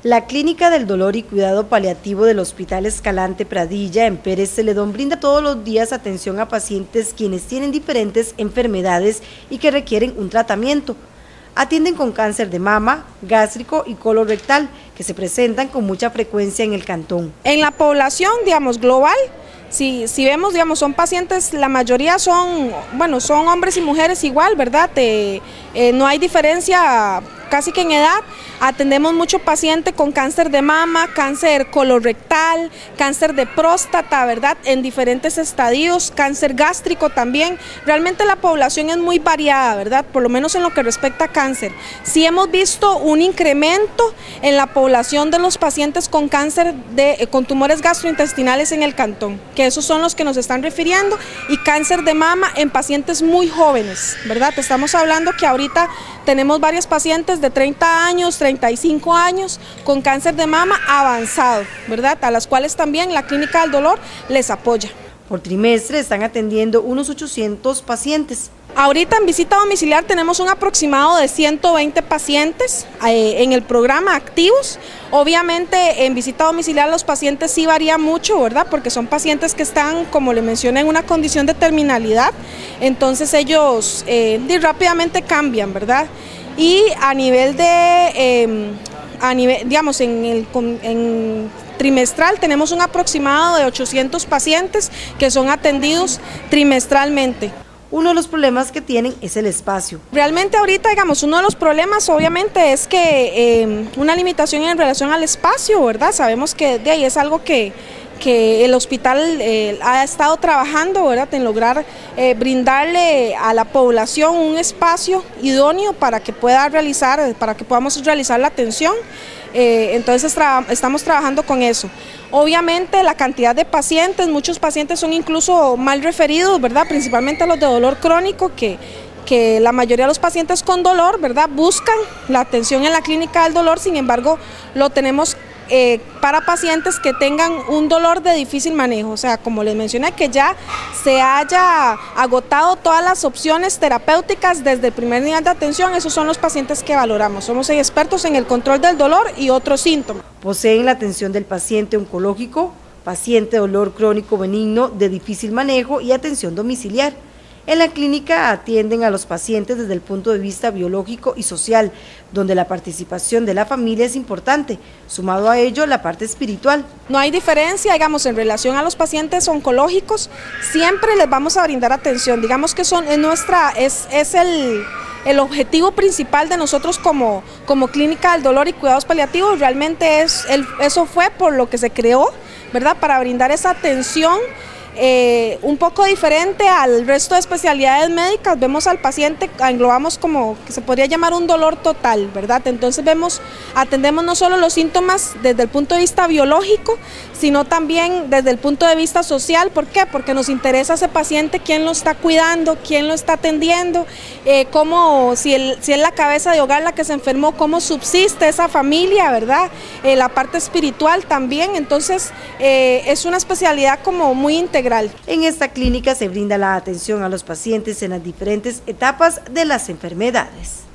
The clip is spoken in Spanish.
La Clínica del Dolor y Cuidado Paliativo del Hospital Escalante Pradilla en Pérez Celedón brinda todos los días atención a pacientes quienes tienen diferentes enfermedades y que requieren un tratamiento. Atienden con cáncer de mama, gástrico y colorectal, que se presentan con mucha frecuencia en el cantón. En la población, global, si vemos, son pacientes, la mayoría son hombres y mujeres igual, ¿verdad? No hay diferencia casi que en edad. Atendemos mucho paciente con cáncer de mama, cáncer colorectal, cáncer de próstata, ¿verdad? En diferentes estadios, cáncer gástrico también. Realmente la población es muy variada, ¿verdad? Por lo menos en lo que respecta a cáncer. Sí hemos visto un incremento en la población de los pacientes con cáncer con tumores gastrointestinales en el cantón, que esos son los que nos están refiriendo, y cáncer de mama en pacientes muy jóvenes, ¿verdad? Estamos hablando que ahorita tenemos varios pacientes de 30 años, 35 años con cáncer de mama avanzado, ¿verdad? A las cuales también la Clínica del Dolor les apoya. Por trimestre están atendiendo unos 800 pacientes. Ahorita en visita domiciliar tenemos un aproximado de 120 pacientes en el programa activos. Obviamente en visita domiciliar los pacientes sí varía mucho, ¿verdad? Porque son pacientes que están, como le mencioné, en una condición de terminalidad, entonces ellos rápidamente cambian, ¿verdad? Y a nivel en trimestral tenemos un aproximado de 800 pacientes que son atendidos trimestralmente. Uno de los problemas que tienen es el espacio. Realmente ahorita, uno de los problemas obviamente es que una limitación en relación al espacio, ¿verdad? Sabemos que de ahí es algo que el hospital ha estado trabajando, ¿verdad?, en lograr brindarle a la población un espacio idóneo para que podamos realizar la atención. Entonces estamos trabajando con eso. Obviamente la cantidad de pacientes, muchos pacientes son incluso mal referidos, ¿verdad?, principalmente los de dolor crónico, que la mayoría de los pacientes con dolor, ¿verdad?, buscan la atención en la Clínica del Dolor. Sin embargo, lo tenemos para pacientes que tengan un dolor de difícil manejo, o sea, como les mencioné, que ya se haya agotado todas las opciones terapéuticas desde el primer nivel de atención. Esos son los pacientes que valoramos. Somos expertos en el control del dolor y otros síntomas. Poseen la atención del paciente oncológico, paciente de dolor crónico benigno de difícil manejo y atención domiciliar. En la clínica atienden a los pacientes desde el punto de vista biológico y social, donde la participación de la familia es importante, sumado a ello la parte espiritual. No hay diferencia, en relación a los pacientes oncológicos, siempre les vamos a brindar atención, que es el objetivo principal de nosotros como Clínica del Dolor y Cuidados Paliativos. Realmente eso fue por lo que se creó, ¿verdad?, para brindar esa atención un poco diferente al resto de especialidades médicas. Vemos al paciente, englobamos como que se podría llamar un dolor total, ¿verdad? Entonces atendemos no solo los síntomas desde el punto de vista biológico, sino también desde el punto de vista social. ¿Por qué? Porque nos interesa ese paciente, quién lo está cuidando, quién lo está atendiendo, si es la cabeza de hogar la que se enfermó, cómo subsiste esa familia, ¿verdad? La parte espiritual también. Entonces es una especialidad como muy integral. En esta clínica se brinda la atención a los pacientes en las diferentes etapas de las enfermedades.